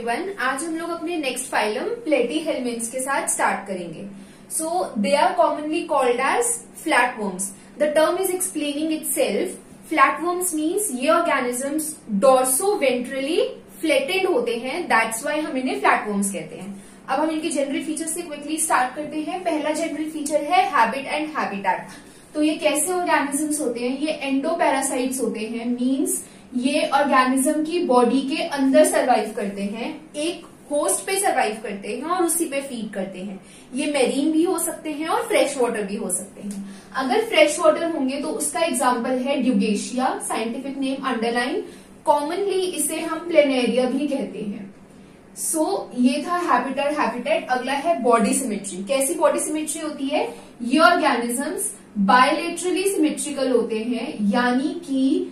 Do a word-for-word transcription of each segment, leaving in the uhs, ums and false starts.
Everyone, आज हम लोग अपने नेक्स्ट फाइलम प्लेटीहेलमिन्थ्स के साथ स्टार्ट करेंगे. So they are commonly called as flatworms. The term is explaining itself. Flatworms means ये ऑर्गेनिजम्स डोर्सो वेंट्रली फ्लैटेंड होते हैं, दैट्स वाई हम इन्हें फ्लैटवर्म्स कहते हैं. अब हम इनके जनरल फीचर से क्विकली स्टार्ट करते हैं. पहला जनरल फीचर है हैबिट एंड हैबिटेट. तो ये कैसे ऑर्गेनिजम्स होते हैं? ये एंडोपैरासाइट्स होते हैं, मीन्स ये ऑर्गेनिज्म की बॉडी के अंदर सरवाइव करते हैं, एक होस्ट पे सरवाइव करते हैं और उसी पे फीड करते हैं. ये मेरीन भी हो सकते हैं और फ्रेश वाटर भी हो सकते हैं. अगर फ्रेश वाटर होंगे तो उसका एग्जांपल है Dugesia, scientific name underline. Commonly इसे हम प्लेनेरिया भी कहते हैं. सो so, ये था हैबिटेट हैबिटेट. अगला है बॉडी सिमेट्री. कैसी बॉडी सिमेट्री होती है? ये ऑर्गेनिजम्स बायलेटरली सिमेट्रिकल होते हैं, यानी कि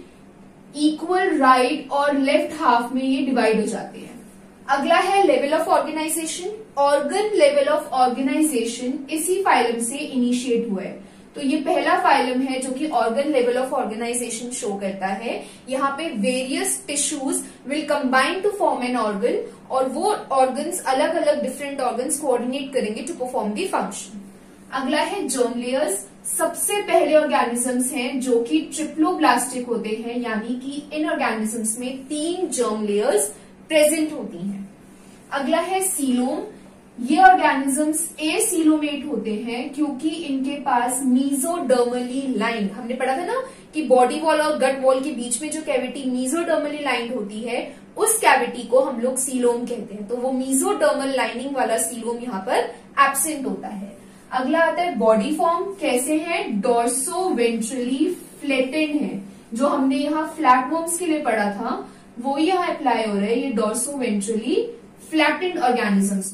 इक्वल राइट और लेफ्ट हाफ में ये डिवाइड हो जाते हैं. अगला है level of organisation. Organ level of organisation इसी फाइलम से इनिशिएट हुआ है. तो ये पहला फाइलम है जो कि organ level of organisation show करता है. यहाँ पे various tissues will combine to form an organ और वो ऑर्गन्स अलग अलग डिफरेंट ऑर्गन्स कोऑर्डिनेट करेंगे टू परफॉर्म द फंक्शन. अगला है जर्म लेयर्स. सबसे पहले ऑर्गेनिजम्स हैं जो कि ट्रिप्लोब्लास्टिक होते हैं, यानी कि इन ऑर्गेनिजम्स में तीन जर्म लेयर्स प्रेजेंट होती हैं. अगला है सीलोम. ये ऑर्गेनिजम्स एसीलोमेट होते हैं क्योंकि इनके पास मीजोडर्मली लाइन, हमने पढ़ा था ना कि बॉडी वॉल और गट वॉल के बीच में जो कैविटी मीजोडर्मली लाइन होती है, उस कैविटी को हम लोग सीलोम कहते हैं. तो वो मीजोडर्मल लाइनिंग वाला सीलोम यहाँ पर एब्सेंट होता है. अगला आता है बॉडी फॉर्म. कैसे है? डोर्सो वेंट्रली फ्लैटेंड है. जो हमने यहाँ फ्लैटवर्म्स के लिए पढ़ा था वो यहाँ अप्लाई हो रहा है. ये डोर्सो वेंट्रली फ्लैटेंड ऑर्गेनिजम्स.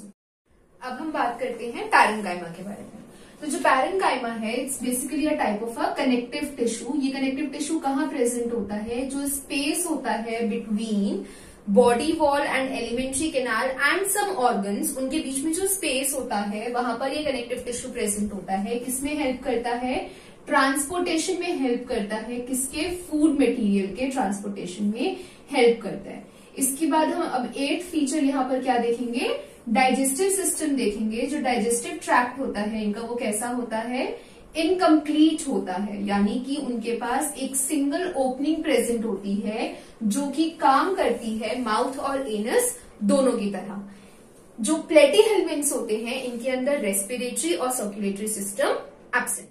अब हम बात करते हैं पैरेन्काइमा के बारे में. तो जो पैरेन्काइमा है, it's basically a type of a connective tissue. ये कनेक्टिव टिश्यू कहाँ प्रेजेंट होता है? जो स्पेस होता है between body wall and alimentary canal and some organs, उनके बीच में जो स्पेस होता है वहां पर ये कनेक्टिव टिश्यू प्रेजेंट होता है. किसमें हेल्प करता है? ट्रांसपोर्टेशन में हेल्प करता है. किसके? फूड मटेरियल के ट्रांसपोर्टेशन में हेल्प करता है. इसके बाद हम अब एट फीचर यहाँ पर क्या देखेंगे? डाइजेस्टिव सिस्टम देखेंगे. जो डाइजेस्टिव ट्रैक्ट होता है इनका, वो कैसा होता है? इनकम्प्लीट होता है, यानी कि उनके पास एक सिंगल ओपनिंग प्रेजेंट होती है जो कि काम करती है माउथ और एनस दोनों की तरह. जो प्लेटीहेलमिन्थ्स होते हैं इनके अंदर रेस्पिरेटरी और सर्कुलेटरी सिस्टम एब्सेंट.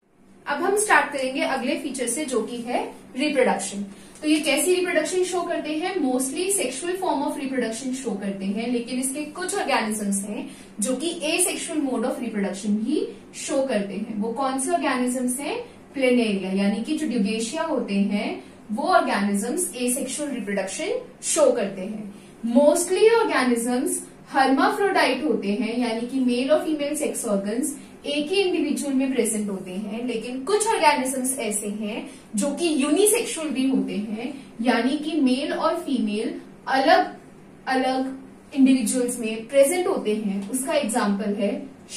अब हम स्टार्ट करेंगे अगले फीचर से जो कि है रिप्रोडक्शन. तो ये कैसी रिप्रोडक्शन शो करते हैं? Mostly sexual form of reproduction show करते हैं, लेकिन इसके कुछ ऑर्गेनिजम्स हैं जो कि एसेक्सुअल मोड ऑफ रिप्रोडक्शन भी शो करते हैं. वो कौन से ऑर्गेनिजम्स हैं? प्लेनेरिया, यानी कि जो ड्यूगेशिया होते हैं वो ऑर्गेनिजम्स एसेक्सुअल रिप्रोडक्शन शो करते हैं. मोस्टली ऑर्गेनिजम्स हर्माफ्रोडाइट होते हैं, यानी कि मेल और फीमेल सेक्स ऑर्गन्स एक ही इंडिविजुअल में प्रेजेंट होते हैं. लेकिन कुछ ऑर्गेनिजम्स ऐसे हैं जो कि यूनिसेक्सुअल भी होते हैं, यानी कि मेल और फीमेल अलग अलग इंडिविजुअल्स में प्रेजेंट होते हैं. उसका एग्जांपल है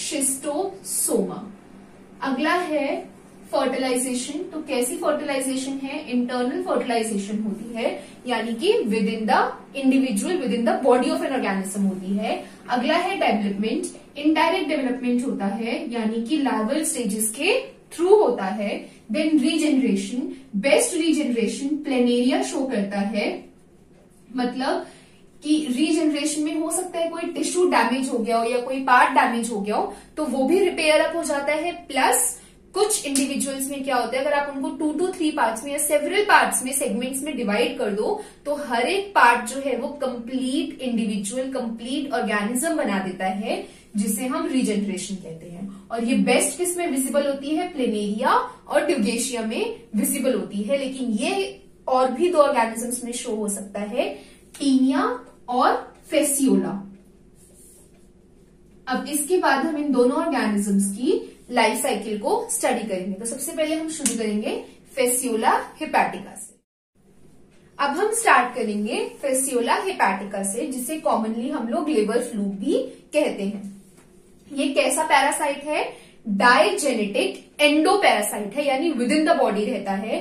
शिस्टोसोमा. अगला है फर्टिलाइजेशन. तो कैसी फर्टिलाइजेशन है? इंटरनल फर्टिलाइजेशन होती है, यानी कि within the individual, within the body of an organism होती है. अगला है डेवलपमेंट. इनडायरेक्ट डेवलपमेंट होता है, यानी कि लार्वल स्टेजेस के थ्रू होता है. Then regeneration. Best regeneration Planaria show करता है, मतलब कि रीजनरेशन में हो सकता है कोई टिश्यू डैमेज हो गया हो या कोई पार्ट डैमेज हो गया हो तो वो भी रिपेयर अप हो जाता है. प्लस कुछ इंडिविजुअल्स में क्या होता है, अगर आप उनको टू टू थ्री पार्ट्स में या सेवरल पार्ट्स में, सेगमेंट्स में डिवाइड कर दो तो हर एक पार्ट जो है वो कंप्लीट इंडिविजुअल, कंप्लीट ऑर्गेनिज्म बना देता है, जिसे हम रीजनरेशन कहते हैं. और ये बेस्ट किस में विजिबल होती है? प्लेनेरिया और ड्यूगेशिया में विजिबल होती है. लेकिन ये और भी दो ऑर्गेनिजम्स में शो हो सकता है, टीनिया और फेसियोला. अब इसके बाद हम इन दोनों ऑर्गेनिजम्स की लाइफ साइकिल को स्टडी करेंगे. तो सबसे पहले हम शुरू करेंगे फेसियोला हेपेटिका से. अब हम स्टार्ट करेंगे फेसियोला हेपेटिका से, जिसे कॉमनली हम लोग लिवर फ्लूक भी कहते हैं. ये कैसा पैरासाइट है? डाइजेनेटिक एंडोपैरासाइट है, यानी विद इन द बॉडी रहता है.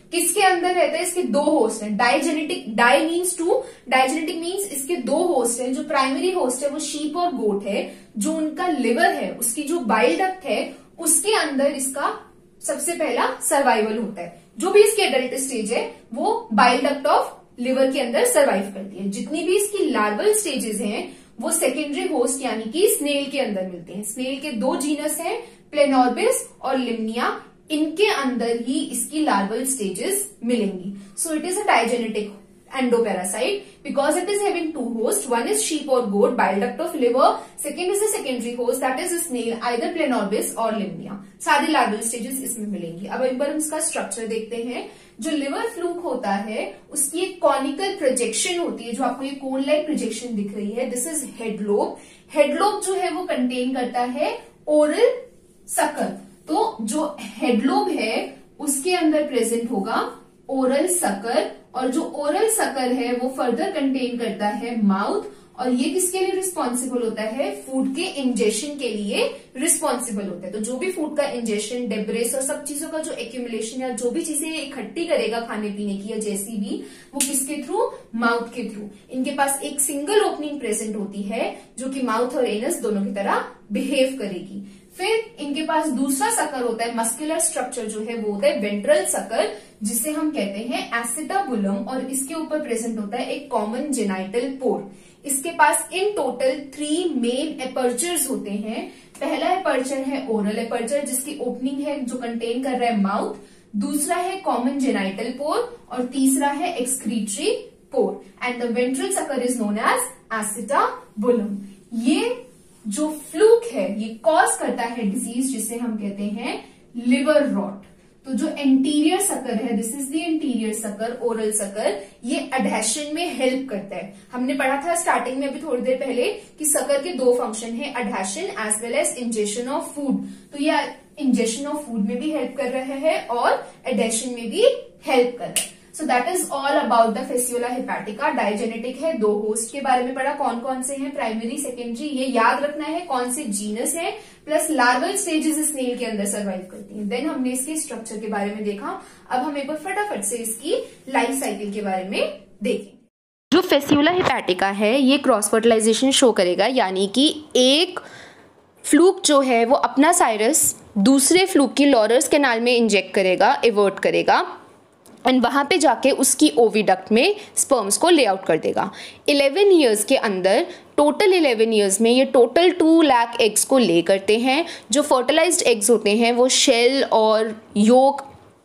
किसके अंदर रहता है, इसके दो होस्ट हैं, digenetic, di means two, digenetic means इसके दो होस्ट हैं। जो प्राइमरी होस्ट है वो शीप और गोट है, जो उनका लिवर है, उसकी जो बाइल डक्ट है, उसके अंदर इसका सबसे पहला सर्वाइवल होता है। जो भी इसकी एडल्ट स्टेज है वो बाइल डक्ट ऑफ लिवर के अंदर सर्वाइव करती है। जितनी भी इसकी लार्वल स्टेजेस हैं वो सेकेंडरी होस्ट यानी कि स्नेल के अंदर मिलते हैं। स्नेल के दो जीनस हैं, प्लेनोर्बिस और लिम्निया, इनके अंदर ही इसकी लार्वल स्टेजेस मिलेंगी। So it is a digenetic endoparasite because it is having two hosts. One is sheep or goat, bile duct of liver. Second is a secondary host, that is a snail, either Planorbis or Limnia. सारी larval stages इसमें मिलेंगी। अब एक बार हम इसका structure देखते हैं। जो लिवर फ्लूक होता है उसकी एक कॉनिकल प्रोजेक्शन होती है, जो आपको ये कोन लाइक प्रोजेक्शन दिख रही है, this is head lobe. Head lobe जो है वो कंटेन करता है ओरल सकर। तो जो हेड लोब है उसके अंदर प्रेजेंट होगा ओरल सकर, और जो ओरल सकर है वो फर्दर कंटेन करता है माउथ, और ये किसके लिए रिस्पॉन्सिबल होता है, फूड के इंजेशन के लिए रिस्पॉन्सिबल होता है। तो जो भी फूड का इंजेशन, डेब्रेस और सब चीजों का जो एक्यूमुलेशन या जो भी चीजें इकट्ठी करेगा खाने पीने की या जैसी भी, वो किसके थ्रू, माउथ के थ्रू। इनके पास एक सिंगल ओपनिंग प्रेजेंट होती है जो कि माउथ और एनस दोनों की तरह बिहेव करेगी। फिर इनके पास दूसरा सकर होता है, मस्कुलर स्ट्रक्चर जो है वो होता है वेंट्रल सकर, जिसे हम कहते हैं एसिटाबुलम, और इसके ऊपर प्रेजेंट होता है एक कॉमन जेनाइटल पोर। इसके पास in total three main apertures होते हैं। पहला एपर्चर है ओरल एपर्चर, जिसकी ओपनिंग है जो कंटेन कर रहा है माउथ, दूसरा है कॉमन जेनाइटल पोर, और तीसरा है excretory pore, and the ventral sucker is known as acetabulum. ये जो फ्लूक है ये कॉज करता है डिजीज जिसे हम कहते हैं लिवर रॉट। तो जो एंटीरियर सकर है, this is the anterior sucker, oral sucker, ये एडहेशन में हेल्प करता है। हमने पढ़ा था स्टार्टिंग में अभी थोड़ी देर पहले कि सकर के दो फंक्शन है, adhesion as well as ingestion of food. तो ये इंजेशन ऑफ फूड में भी हेल्प कर रहा है और एडहेशन में भी हेल्प कर रहा है। So that is all about the Fasciola hepatica. Digenetic है, दो होस्ट के बारे में पढ़ा, कौन कौन से हैं, प्राइमरी, सेकेंडरी, ये याद रखना है, कौन से जीनस है, प्लस लार्वल स्टेजेस स्नेल के अंदर सर्वाइव करती हैं। देन हमने इसके स्ट्रक्चर के बारे में देखा। अब हम एक बार फटाफट से इसकी लाइफ साइकिल के बारे में देखें। जो फेसियोला हेपाटिका है ये क्रॉस फर्टिलाइजेशन शो करेगा, यानी कि एक फ्लूक जो है वो अपना साइरस दूसरे फ्लूक की लॉरस कैनाल में इंजेक्ट करेगा, एवर्ट करेगा, एंड वहाँ पे जाके उसकी ओविडक्ट में स्पर्म्स को ले आउट कर देगा। इलेवन ईयर्स के अंदर, टोटल इलेवन ईयर्स में ये टोटल टू लाख एग्स को ले करते हैं। जो फर्टिलाइज्ड एग्स होते हैं वो शेल और योक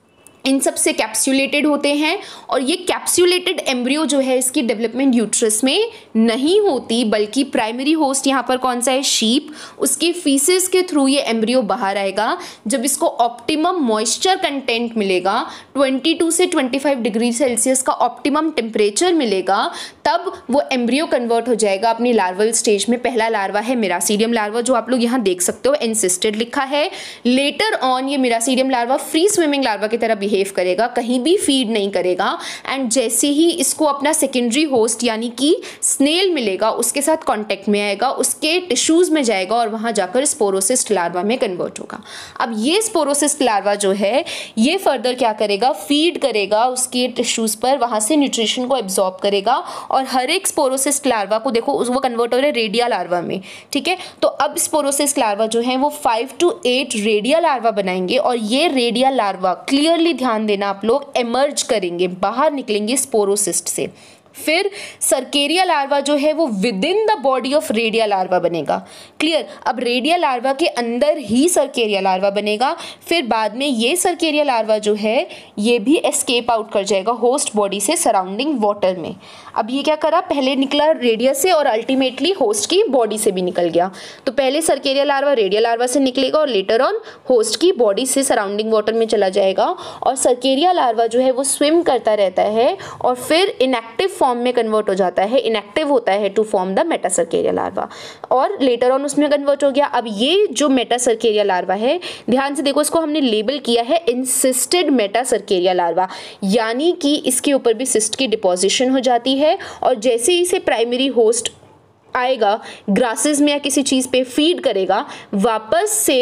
इन सब से कैप्सूलेटेड होते हैं, और ये कैप्सूलेटेड एम्ब्रियो जो है इसकी डेवलपमेंट यूट्रस में नहीं होती, बल्कि प्राइमरी होस्ट यहाँ पर कौन सा है, शीप, उसके फीसेस के थ्रू ये एम्ब्रियो बाहर आएगा। जब इसको ऑप्टिमम मॉइस्चर कंटेंट मिलेगा, बाईस से पच्चीस डिग्री सेल्सियस का ऑप्टिमम टेम्परेचर मिलेगा, तब वो एम्ब्रियो कन्वर्ट हो जाएगा अपनी लार्वल स्टेज में। पहला लार्वा है मिरासीडियम लार्वा, जो आप लोग यहाँ देख सकते हो, एंसिस्टेड लिखा है। लेटर ऑन ये miracidium larva free swimming larva की तरह बिहेव करेगा, कहीं भी फीड नहीं करेगा, एंड जैसे ही इसको अपना सेकेंडरी होस्ट यानी कि स्नेल मिलेगा उसके साथ कांटेक्ट में आएगा, उसके टिश्यूज में जाएगा और वहां जाकर स्पोरोसिस्ट लार्वा में कन्वर्ट होगा। अब ये स्पोरोसिस्ट लार्वा जो है ये फर्दर क्या करेगा, फीड करेगा उसके टिश्यूज पर, वहां से न्यूट्रिशन को एब्जॉर्ब करेगा, और हर एक स्पोरोसिस्ट लार्वा को देखो वो कन्वर्ट हो रहा है रेडिया लार्वा में, ठीक है। तो अब स्पोरोसिस्ट लार्वा जो है वो five to eight redia larva बनाएंगे, और ये रेडिया लार्वा क्लियरली ध्यान देना आप लोग, एमर्ज करेंगे, बाहर निकलेंगे स्पोरोसिस्ट से। फिर सर्केरिया लार्वा जो है वो within the body of redia larva बनेगा, क्लियर। अब रेडिया लार्वा के अंदर ही सर्केरिया लार्वा बनेगा, फिर बाद में ये सर्केरिया लार्वा जो है ये भी एस्केप आउट कर जाएगा होस्ट बॉडी से सराउंडिंग वाटर में। अब ये क्या करा, पहले निकला रेडिया से और अल्टीमेटली होस्ट की बॉडी से भी निकल गया। तो पहले सर्केरिया लार्वा रेडिया लार्वा से निकलेगा और लेटर ऑन होस्ट की बॉडी से सराउंडिंग वाटर में चला जाएगा, और सर्केरिया लार्वा जो है वो स्विम करता रहता है और फिर इनएक्टिव फॉर्म में कन्वर्ट हो जाता है, इनएक्टिव होता है to form the metacercaria larva, और लेटर ऑन उसमें कन्वर्ट हो गया। अब ये जो मेटासर्केरिया लार्वा है, ध्यान से देखो, इसको हमने लेबल किया है इंसिस्टेड मेटासर्केरिया लार्वा, यानी कि इसके ऊपर भी सिस्ट की डिपोजिशन हो जाती है, और जैसे ही इसे प्राइमरी होस्ट आएगा, ग्रासेस में या किसी चीज़ पे फीड करेगा, वापस से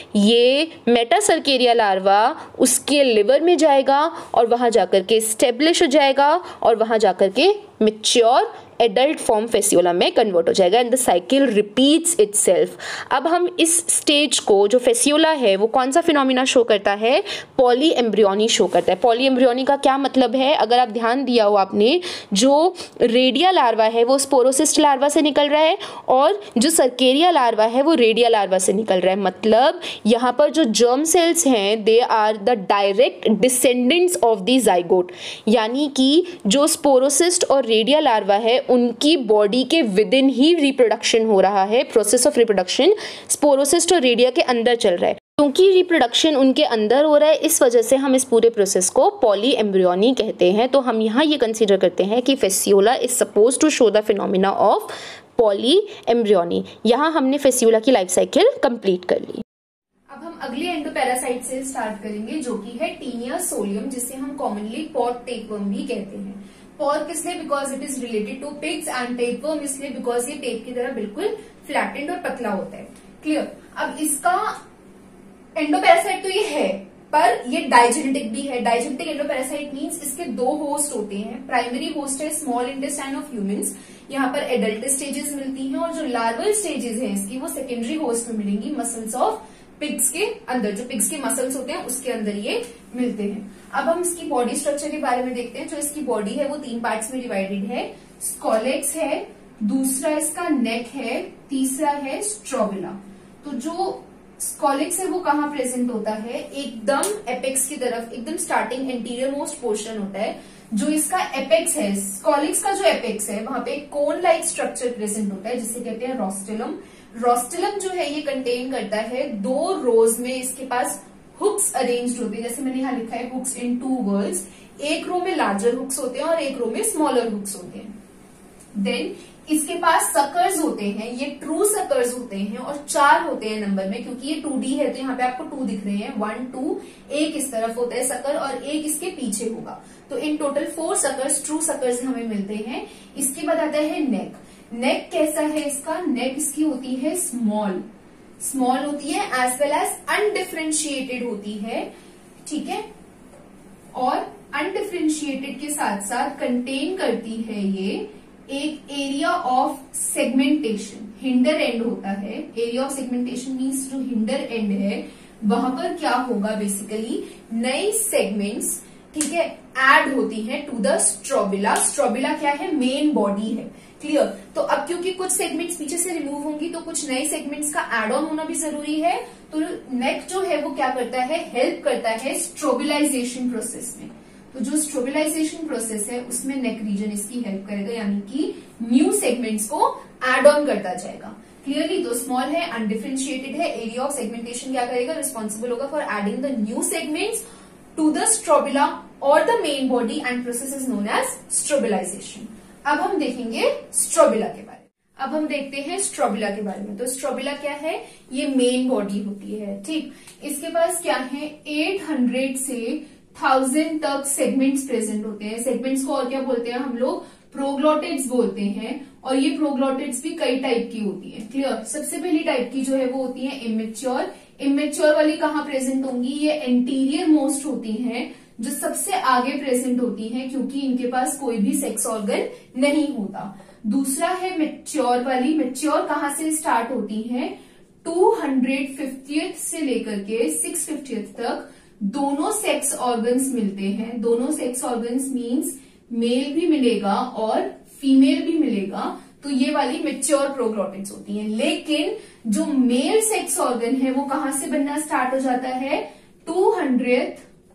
ये मेटासर्केरिया लार्वा उसके लिवर में जाएगा और वहाँ जाकर के स्टेब्लिश हो जाएगा और वहाँ जाकर के मैच्योर एडल्ट फॉर्म फेसियोला में कन्वर्ट हो जाएगा and the cycle repeats itself. अब हम इस स्टेज को, जो फेसियोला है वो कौन सा फिनोमिना शो करता है, पॉली एम्ब्रियोनी शो करता है। पॉली एम्ब्रियोनी का क्या मतलब है, अगर आप ध्यान दिया हो आपने, जो रेडिया लार्वा है वो स्पोरोसिस्ट लार्वा से निकल रहा है और जो सर्केरिया लार्वा है वो रेडिया लार्वा से निकल रहा है। मतलब यहाँ पर जो जर्म सेल्स हैं they are the direct descendants of the zygote, यानी कि जो स्पोरोसिस्ट और रेडिया लार्वा है उनकी बॉडी के विद इन ही रिप्रोडक्शन हो रहा है। प्रोसेस ऑफ रिप्रोडक्शन स्पोरोसिस्ट और रेडिया के अंदर चल रहा है। क्योंकि रिप्रोडक्शन उनके अंदर हो रहा है, इस वजह से हम इस पूरे प्रोसेस को पॉली एम्ब्रियोनी कहते हैं। तो हम यहाँ ये कंसीडर करते हैं कि Fasciola is suppose to show the phenomena of polyembryony. यहाँ हमने फेसियोला की लाइफ साइकिल कंप्लीट कर ली। अब हम अगले एंडोपैरासाइट से स्टार्ट करेंगे जो कि है टीनिया सोलियम, जिसे हम कॉमनली पॉट टेपवर्म भी कहते हैं। पॉर किस लिए, because it is related to pigs, and tapeworm इसलिए बिकॉज ये टेप की तरह बिल्कुल फ्लैटेंड और पतला होता है। क्लियर। अब इसका एंडोपैरासाइट तो ये है, पर ये डाइजेनेटिक भी है। डाइजेनेटिक एंडोपैरासाइट मींस इसके दो होस्ट होते हैं। प्राइमरी होस्ट है स्मॉल इंटेस्टाइन ऑफ ह्यूमंस, यहाँ पर एडल्ट स्टेजेस मिलती हैं, और जो लार्वल स्टेजेस हैं इसकी वो सेकेंडरी होस्ट में मिलेंगी, मसल्स ऑफ पिग्स के अंदर। जो पिग्स के मसल्स होते हैं उसके अंदर ये मिलते हैं। अब हम इसकी बॉडी स्ट्रक्चर के बारे में देखते हैं। जो इसकी बॉडी है वो तीन पार्ट्स में डिवाइडेड है। स्कॉलेक्स है, दूसरा इसका नेक है, तीसरा है स्ट्रोबिला। तो जो स्कॉलेक्स है वो कहाँ प्रेजेंट होता है, एकदम एपेक्स की तरफ, एकदम स्टार्टिंग एंटीरियर मोस्ट पोर्शन होता है। जो इसका एपेक्स है, स्कॉलेक्स का जो एपेक्स है वहां पे कोन लाइक स्ट्रक्चर प्रेजेंट होता है जिसे कहते हैं रोस्टेलम। रोस्टेलम जो है ये कंटेन करता है दो रोज में इसके पास हुक्स अरेंज्ड होते हैं, जैसे मैंने यहाँ लिखा है हुक्स इन टू वर्ल्ड्स। एक रो में लार्जर हुक्स होते हैं और एक रो में स्मॉलर हुक्स होते हैं। देन इसके पास सकर्स होते हैं, ये ट्रू सकर्स होते हैं और चार होते हैं नंबर में, क्योंकि ये टू डी है तो यहाँ पे आपको टू दिख रहे हैं, वन टू। एक इस तरफ होता है सकर और एक इसके पीछे होगा, तो in total four suckers, true suckers हमें मिलते हैं। इसके बाद आता है नेक। नेक कैसा है इसका, नेक इसकी होती है स्मॉल, स्मॉल होती है एज वेल एज अनडिफरेंशिएटेड होती है, ठीक है। और अनडिफरेंशिएटेड के साथ साथ कंटेन करती है ये एक area of segmentation. Hinder end होता है, एरिया ऑफ सेगमेंटेशन मीन्स जो हिंडर एंड है वहां पर क्या होगा, बेसिकली नई सेगमेंट्स, ठीक है, ऐड होती है टू द स्ट्रोबिला। स्ट्रोबिला क्या है, मेन बॉडी है। क्लियर। तो अब क्योंकि कुछ सेगमेंट्स पीछे से रिमूव होंगी तो कुछ नए सेगमेंट्स का एड ऑन होना भी जरूरी है, तो नेक जो है वो क्या करता है, हेल्प करता है स्ट्रोबिलाइजेशन प्रोसेस में। तो जो स्ट्रोबिलाइजेशन प्रोसेस है उसमें नेक रीजन इसकी हेल्प करेगा, यानी कि न्यू सेगमेंट्स को एड ऑन करता जाएगा। क्लियरली। तो स्मॉल है, अनडिफरेंशिएटेड है, एरिया ऑफ सेगमेंटेशन क्या करेगा, रिस्पॉन्सिबल होगा for adding the new segments to the strobila और the main body, and process is known as strobilization. अब हम देखेंगे स्ट्रोबिला के बारे में। अब हम देखते हैं स्ट्रोबिला के बारे में। तो स्ट्रोबिला क्या है, ये मेन बॉडी होती है, ठीक। इसके पास क्या है, आठ सौ से थाउजेंड तक सेगमेंट्स प्रेजेंट होते हैं। सेगमेंट्स को और क्या बोलते हैं हम लोग, प्रोग्लोटिड्स बोलते हैं। और ये प्रोग्लोटिड्स भी कई टाइप की होती है। क्लियर। सबसे पहली टाइप की जो है वो होती है इमेच्योर। इमेच्योर वाली कहाँ प्रेजेंट होंगी, ये एंटीरियर मोस्ट होती हैं, जो सबसे आगे प्रेजेंट होती हैं, क्योंकि इनके पास कोई भी सेक्स ऑर्गन नहीं होता। दूसरा है मैच्योर वाली। मैच्योर कहाँ से स्टार्ट होती है, दो सौ पचासवें से लेकर के छह सौ पचासवें तक दोनों सेक्स ऑर्गन्स मिलते हैं। दोनों सेक्स ऑर्गन्स मींस मेल भी मिलेगा और फीमेल भी मिलेगा, तो ये वाली मैच्योर प्रोग्लोटिड्स होती हैं। लेकिन जो मेल सेक्स ऑर्गन है वो कहां से बनना स्टार्ट हो जाता है, टू हंड्रेड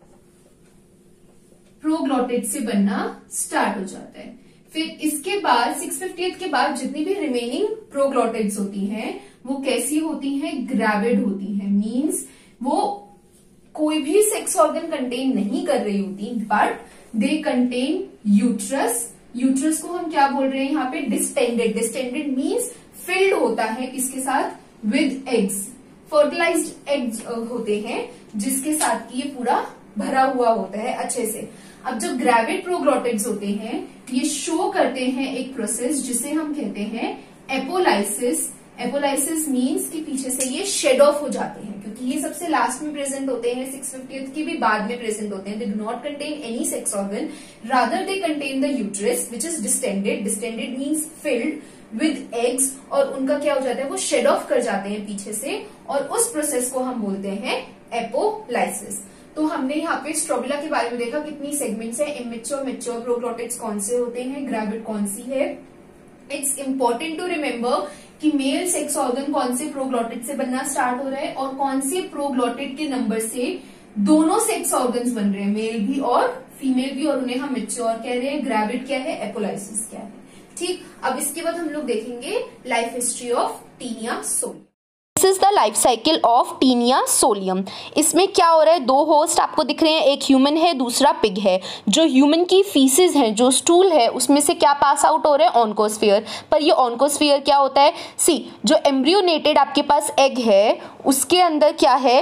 प्रोग्लोटिड से बनना स्टार्ट हो जाता है। फिर इसके बाद सिक्स फिफ्टियथ के बाद जितनी भी रिमेनिंग प्रोग्लोटिड्स होती हैं वो कैसी होती हैं, ग्रेविड होती हैं। मींस वो कोई भी सेक्स ऑर्गन कंटेन नहीं कर रही होती, but they contain uterus. Uterus को हम क्या बोल रहे हैं यहाँ पे, डिस्टेंडेड। डिस्टेंडेड मीन्स फिल्ड होता है किसके साथ, विद एग्स। फर्टिलाइज्ड एग्स होते हैं जिसके साथ कि ये पूरा भरा हुआ होता है अच्छे से। अब जो ग्रेविड प्रोग्लोटिड्स होते हैं ये शो करते हैं एक प्रोसेस जिसे हम कहते हैं एपोलाइसिस, एपोलाइसिस मीन्स कि पीछे से ये शेड ऑफ हो जाते हैं, क्योंकि ये सबसे लास्ट में प्रेजेंट होते हैं, सिक्स फिफ्टियथ की भी बाद में प्रेजेंट होते हैं. They do not contain any sex organ, rather they contain the uterus which is distended. Distended means filled with eggs, और उनका क्या हो जाता है, वो शेड ऑफ कर जाते हैं पीछे से, और उस प्रोसेस को हम बोलते हैं एपोलाइसिस. तो हमने यहाँ पे स्ट्रोबिला के बारे में देखा, कितनी सेगमेंट्स है, इमेच्योर, मैच्योर प्रोग्लोटिड्स कौन से होते हैं, ग्रेविड कौन सी है. इट्स इम्पोर्टेंट टू रिमेम्बर कि मेल सेक्स ऑर्गन कौन से प्रोग्लोटिड से बनना स्टार्ट हो रहा है और कौन से प्रोग्लोटिड के नंबर से दोनों सेक्स ऑर्गन्स बन रहे हैं, मेल भी और फीमेल भी, और उन्हें हम मैच्योर कह रहे हैं. ग्रेविड क्या है, एपोलाइसिस क्या है. ठीक, अब इसके बाद हम लोग देखेंगे life history of Taenia solium. This is the life cycle of Taenia solium. इसमें क्या हो रहा है, दो होस्ट आपको दिख रहे हैं, एक ह्यूमन है, दूसरा पिग है. जो ह्यूमन की फीसिस है, जो स्टूल है, उसमें से क्या पास आउट हो रहा है, ऑन्कोस्फीयर. पर ये ऑन्कोस्फीयर क्या होता है, सी जो एम्ब्रियोनेटेड आपके पास एग है उसके अंदर क्या है,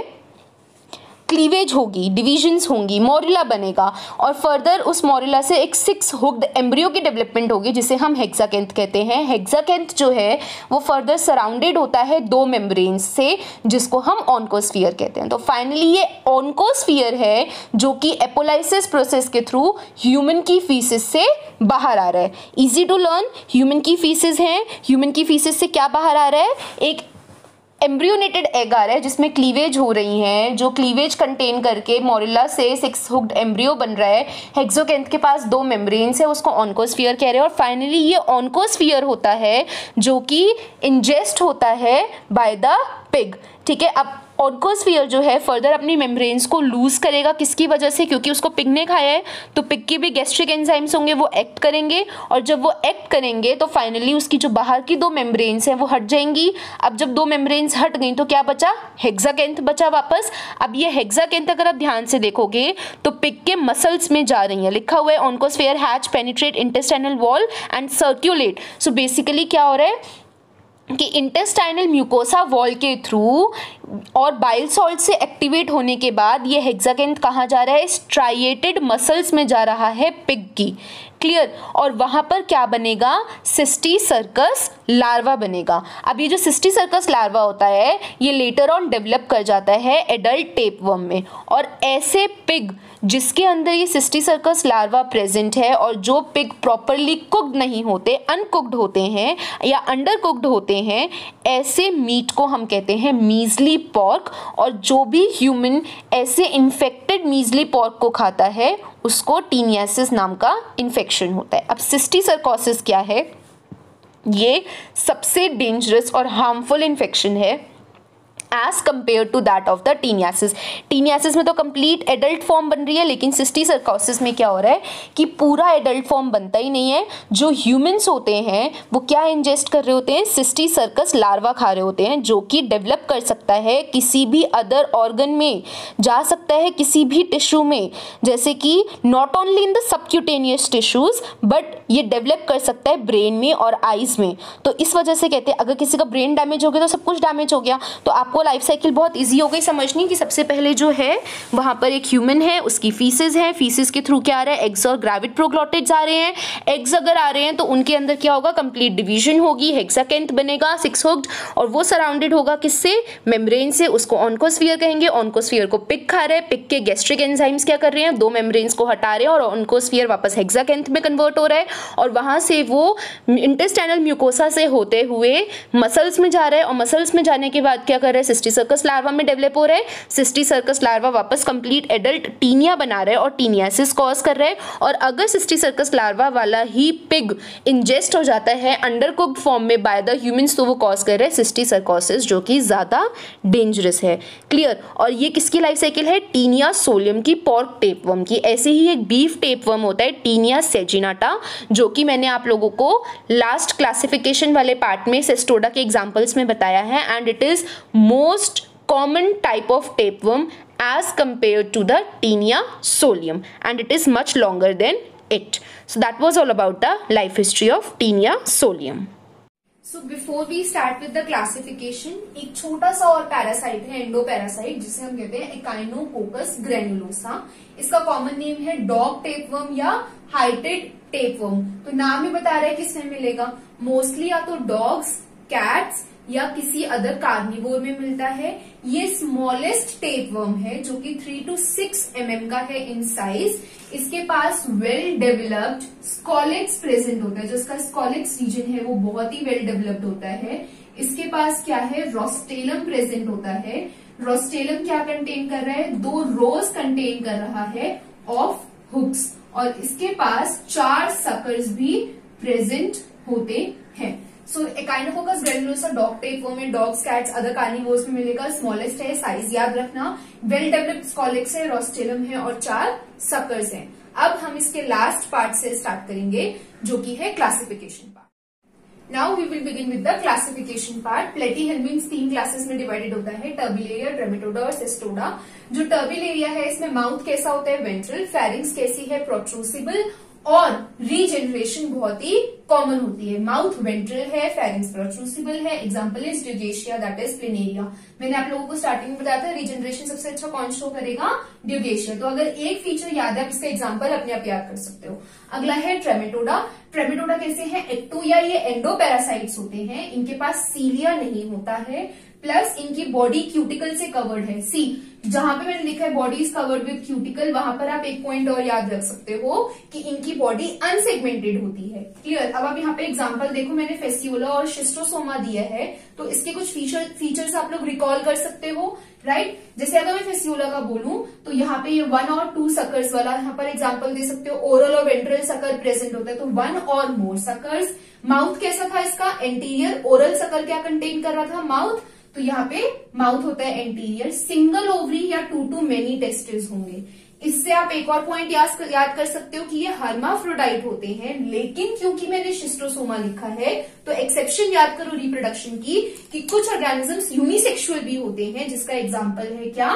क्लीवेज होगी, डिविजन्स होंगी, मोरिला बनेगा, और फर्दर उस मोरिला से एक सिक्स हुक्ड एम्ब्रियो की डेवलपमेंट होगी जिसे हम हेक्साकेंथ कहते हैं. हेक्साकेंथ जो है वो फर्दर सराउंडेड होता है दो मेम्ब्रेन्स से जिसको हम ऑन्कोस्फीयर कहते हैं. तो फाइनली ये ऑन्कोस्फीयर है जो कि एपोलाइसिस प्रोसेस के थ्रू ह्यूमन की फीसिस से बाहर आ रहा है. इजी टू लर्न, ह्यूमन की फीसिस है, ह्यूमन की फीसिस से क्या बाहर आ रहा है, एक एम्ब्रियोनेटेड एग आ रहा है जिसमें क्लीवेज हो रही हैं, जो क्लीवेज कंटेन करके मोरिला से सिक्स हुक्ड एम्ब्रियो बन रहा है. हेक्सोकेंथ के पास दो मेम्ब्रेन्स है, उसको ऑन्कोस्फीयर कह रहे हैं. और फाइनली ये ऑन्कोस्फीयर होता है जो कि इंजेस्ट होता है बाय द पिग. ठीक है, अब ऑन्कोस्फीयर जो है फर्दर अपनी मेम्ब्रेन्स को लूज करेगा, किसकी वजह से, क्योंकि उसको पिग ने खाया है, तो पिग के भी गैस्ट्रिक एंजाइम्स होंगे, वो एक्ट करेंगे, और जब वो एक्ट करेंगे तो फाइनली उसकी जो बाहर की दो मेम्ब्रेन्स हैं वो हट जाएंगी. अब जब दो मेम्ब्रेन्स हट गई तो क्या बचा, हेक्साकेंथ बचा वापस. अब ये हेक्साकेंथ अगर आप ध्यान से देखोगे तो पिग के मसल्स में जा रही है, लिखा हुआ है oncosphere hatch penetrate intestinal wall and circulate. So basically क्या हो रहा है कि इंटेस्टाइनल म्यूकोसा वॉल के थ्रू और बाइल सॉल्ट से एक्टिवेट होने के बाद ये हेक्साकेंथ कहाँ जा रहा है, स्ट्राइएटेड मसल्स में जा रहा है पिग की. क्लियर, और वहाँ पर क्या बनेगा, सिस्टी सर्कस लार्वा बनेगा. अब ये जो सिस्टी सर्कस लार्वा होता है ये लेटर ऑन डेवलप कर जाता है एडल्ट टेपवर्म में. और ऐसे पिग जिसके अंदर ये सिस्टी सर्कस लार्वा प्रेजेंट है और जो पिग प्रॉपरली कुक्ड नहीं होते, अनकुक्ड होते हैं या अंडर कुक्ड होते हैं, ऐसे मीट को हम कहते हैं मीजली पॉर्क. और जो भी ह्यूमन ऐसे इन्फेक्टेड मीजली पॉर्क को खाता है उसको टीनियासिस नाम का इन्फेक्शन होता है. अब सिस्टी सर्कोसिस क्या है, ये सबसे डेंजरस और हार्मफुल इन्फेक्शन है as compare to that of the taeniasis. Taeniasis में तो कंप्लीट एडल्ट फॉर्म बन रही है, लेकिन सिस्टी सर्कोसिस में क्या हो रहा है कि पूरा एडल्ट फॉर्म बनता ही नहीं है. जो ह्यूमंस होते हैं वो क्या इंजेस्ट कर रहे होते हैं, सिस्टी सर्कस लार्वा खा रहे होते हैं, जो कि डेवलप कर सकता है किसी भी अदर ऑर्गन में, जा सकता है किसी भी टिश्यू में, जैसे कि not only in the subcutaneous tissues but ये डेवलप कर सकता है ब्रेन में और आइज में. तो इस वजह से कहते हैं अगर किसी का ब्रेन डैमेज हो गया तो सब कुछ डैमेज हो गया. तो आपको लाइफ साइकिल बहुत इजी हो गई समझनी कि सबसे पहले जो है वहां पर एक ह्यूमन है, उसकी फीसिस है, फीसिस के थ्रू क्या आ रहा है, एग्स और ग्रेविड प्रोग्लोटिड्स आ रहे हैं. एग्स अगर आ रहे हैं तो उनके अंदर क्या होगा, कंप्लीट डिवीजन होगी, हेक्साकेंथ बनेगा सिक्स हुक्ड, और वो सराउंडेड होगा किससे, मेम्ब्रेन से. उसको ऑन्कोस्फीयर कहेंगे. ऑन्कोस्फीयर को पिग खा रहा है, पिग के गैस्ट्रिक एंजाइम्स क्या कर रहे हैं, दो मेम्ब्रेन्स को हटा रहे हैं और ऑन्कोस्फीयर वापस हेक्साकेंथ में कन्वर्ट हो रहा है. और वहां से वो इंटेस्टाइनल म्यूकोसा से होते हुए मसल्स में जा रहा है, और मसल्स में जाने के बाद क्या कर रहा है, सिस्टी सर्कस लार्वा में डेवलप हो रहा है. सिस्टी सर्कस लार्वा वापस कंप्लीट एडल्ट टीनिया बना रहा है और टीनियासिस कॉज कर रहा है. और अगर सिस्टी सर्कस लार्वा वाला ही पिग इंजेस्ट हो जाता है अंडर कुक्ड फॉर्म में बाय द ह्यूमंस तो वो कॉज कर रहा है सिस्टी सर्कोसिस, जो कि ज्यादा डेंजरस है. क्लियर, और ये किसकी लाइफ साइकिल है, टीनिया सोलियम की, पॉर्क टेपवर्म की. ऐसे ही एक बीफ टेपवर्म होता है टीनिया सेजिनाटा, जो कि मैंने आप लोगों को लास्ट क्लासिफिकेशन वाले पार्ट में सेस्टोडा के एग्जांपल्स में बताया है. And it is most common type of tapeworm as compared to the Taenia solium, and it is much longer than it. So that was all about the life history of Taenia solium. So before we start with the classification, एक छोटा सा और parasite है endo parasite, जिसे हम कहते हैं Echinococcus granulosa. इसका कॉमन नेम है डॉग टेपवर्म या हाइटेड टेपवर्म। तो नाम ही बता रहा है किसमें मिलेगा, मोस्टली या तो डॉग्स, कैट्स या किसी अदर कार्निवोर में मिलता है। ये स्मॉलेस्ट टेपवर्म है जो कि three to six m m का है इन साइज। इसके पास वेल डेवलप्ड स्कॉलेक्स प्रेजेंट होता है, जो इसका स्कॉलेक्स रीजन है वो बहुत ही वेल डेवलप्ड होता है। इसके पास क्या है, रोस्टेलम प्रेजेंट होता है। रोस्टेलम क्या कंटेन कर रहा है, दो रोज कंटेन कर रहा है ऑफ हुक्स, और इसके पास चार सकर्स भी प्रेजेंट होते हैं। So Echinococcus granulosa dog tapeworm में डॉग्स, कैट्स, अदर कार्निवोर्स में मिलेगा। स्मॉलेस्ट है, साइज याद रखना, वेल डेवलप्ड स्कॉलेक्स है, रोस्टेलम है और चार सकर्स हैं। अब हम इसके लास्ट पार्ट से स्टार्ट करेंगे जो कि है classification part. Now we will begin with the classification part. Platyhelminthes तीन क्लासेस में डिवाइडेड होता है, टर्बिलेरिया, ट्रेमेटोडा और सिस्टोडा। जो टर्बिलेरिया है इसमें माउथ कैसा होता है, वेंट्रल, फेरिंक्स कैसी है, प्रोट्रूसिबल, और रीजेनरेशन बहुत ही कॉमन होती है। माउथ वेंट्रल है, फेरिंक्स प्रोट्रूसिबल है। Example is Dugesia, that is Planaria. मैंने आप लोगों को स्टार्टिंग में बताया था रीजेनरेशन सबसे अच्छा कौन शो करेगा, ड्यूगेशिया। तो अगर एक फीचर याद है आप इसका एग्जांपल अपने आप याद कर सकते हो। अगला है ट्रेमेटोडा। ट्रेमेटोडा कैसे है, एक्टो या ये एंडो पैरासाइट्स होते हैं। इनके पास सीलिया नहीं होता है, प्लस इनकी बॉडी क्यूटिकल से कवर्ड है। सी, जहां पे मैंने लिखा है body is covered with cuticle, वहां पर आप एक पॉइंट और याद रख सकते हो कि इनकी बॉडी अनसेगमेंटेड होती है। क्लियर। अब आप यहाँ पे एग्जांपल देखो, मैंने फेस्टिवुला और शिस्टोसोमा दिया है, तो इसके कुछ फीचर फीचर्स आप लोग रिकॉल कर सकते हो, राइट। जैसे अगर मैं फेस्टिवुला का बोलूं तो यहाँ पे ये वन और टू सकर्स वाला यहाँ पर एग्जांपल दे सकते हो। ओरल और वेंट्रल सकल प्रेजेंट होता है, तो वन और मोर सकर्स। माउथ कैसा था इसका, एंटीरियर। ओरल सकल क्या कंटेन कर रहा था, माउथ। तो यहाँ पे माउथ होता है एंटीरियर। सिंगल ओवरी या टू टू मेनी टेस्टिस होंगे। इससे आप एक और पॉइंट याद कर, याद कर सकते हो कि ये हर्माफ्रोडाइट होते हैं, लेकिन क्योंकि मैंने शिस्टोसोमा लिखा है तो एक्सेप्शन याद करो रिप्रोडक्शन की, कि कुछ ऑर्गेनिजम्स यूनिसेक्सुअल भी होते हैं, जिसका एग्जाम्पल है क्या,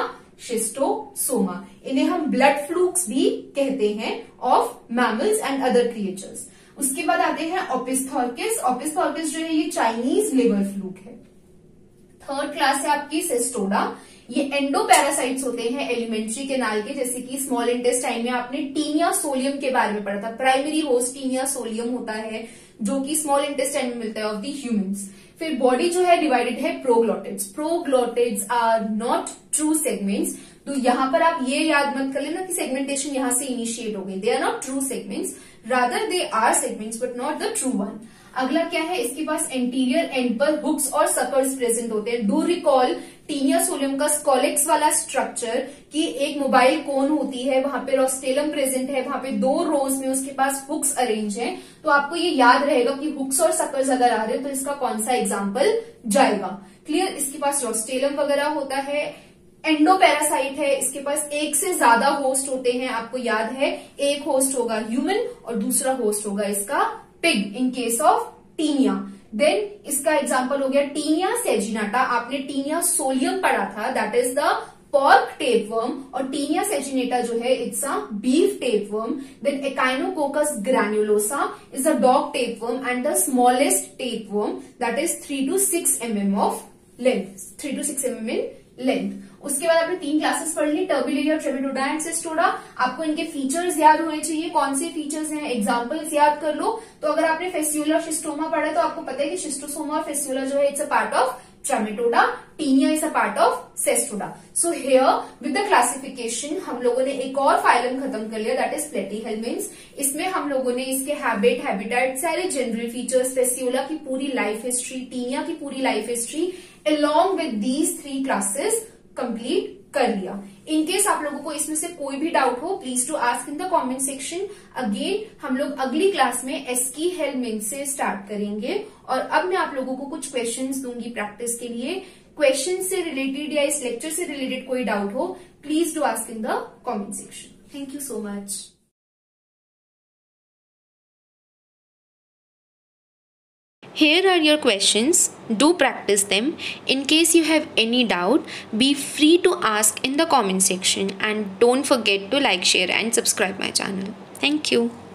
शिस्टोसोमा। इन्हें हम ब्लड फ्लूक्स भी कहते हैं of mammals and other creatures. उसके बाद आते हैं ओपिस्थोर्किस। ओपिस्थोर्किस जो है ये चाइनीज लिवर फ्लूक है। थर्ड क्लास है आपकी सिस्टोडा। ये एंडो पैरासाइट्स होते हैं एलिमेंट्री कैनाल के, जैसे कि स्मॉल इंटेस्टाइन में आपने टीनिया सोलियम के बारे में पढ़ा था। प्राइमरी होस्ट टीनिया सोलियम होता है जो कि स्मॉल इंटेस्टाइन में मिलता है ऑफ द ह्यूमंस। फिर बॉडी जो है डिवाइडेड है proglottids. Proglottids are not true segments. तो यहां पर आप ये याद मत कर लेना कि सेगमेंटेशन यहां से इनिशिएट हो गई। They are not true segments, rather they are segments but not the true one. अगला क्या है, इसके पास एंटीरियर एंड पर हुक्स और सकर्स प्रेजेंट होते हैं। डू रिकॉल टीनिया सोलियम का स्कॉलेक्स वाला स्ट्रक्चर, कि एक मोबाइल कोन होती है, वहां पे रोस्टेलम प्रेजेंट है, वहां पे दो रोज में उसके पास हुक्स अरेंज हैं। तो आपको ये याद रहेगा कि हुक्स और सकर्स अगर आ रहे हो तो इसका कौन सा एग्जाम्पल जाएगा। क्लियर। इसके पास रोस्टेलम वगैरह होता है। एंडो पैरासाइट है, इसके पास एक से ज्यादा होस्ट होते हैं। आपको याद है एक होस्ट होगा ह्यूमन और दूसरा होस्ट होगा इसका pig in case of Taenia. Then इसका एग्जांपल हो गया टीनिया सेजिनाटा। आपने टीनिया सोलियम पढ़ा था, that is the pork tapeworm, और टीनिया सेजिनेटा जो है it's a beef tapeworm. Then Echinococcus granulosa is a dog tapeworm and the smallest tapeworm, that is three to six millimeters of length. three to six millimeters in length. उसके बाद आपने तीन classes पढ़ ली, Turbellaria, Trematoda and Cestoda. आपको इनके features याद होने चाहिए, कौन से फीचर्स हैं, एग्जांपल्स याद कर लो। तो अगर आपने फेस्टिवुला शिस्टोमा पढ़ा तो आपको पता है कि शिस्टोसोमा और फेस्टिवुला जो है it's a part of Trematoda, Taenia is a part of Cestoda. So here with the classification हम लोगों ने एक और फाइलम खत्म कर लिया, दैट इज प्लेटीहेल्मिन्थ्स। इसमें हम लोगों ने इसके हैबिट, हैबिटेट, सारे जनरल फीचर्स, फेस्टिवुला की पूरी लाइफ हिस्ट्री, टीनिया की पूरी life history along with these three classes complete कर लिया। इनकेस आप लोगों को इसमें से कोई भी डाउट हो, please to ask in the comment section. Again हम लोग अगली क्लास में एस्की हेल्मिन्थ्स से स्टार्ट करेंगे, और अब मैं आप लोगों को कुछ क्वेश्चंस दूंगी प्रैक्टिस के लिए। क्वेश्चन से रिलेटेड या इस लेक्चर से रिलेटेड कोई डाउट हो, please to ask in the comment section. Thank you so much. Here are your questions. Do practice them. In case you have any doubt, be free to ask in the comment section, and don't forget to like, share and subscribe my channel. Thank you.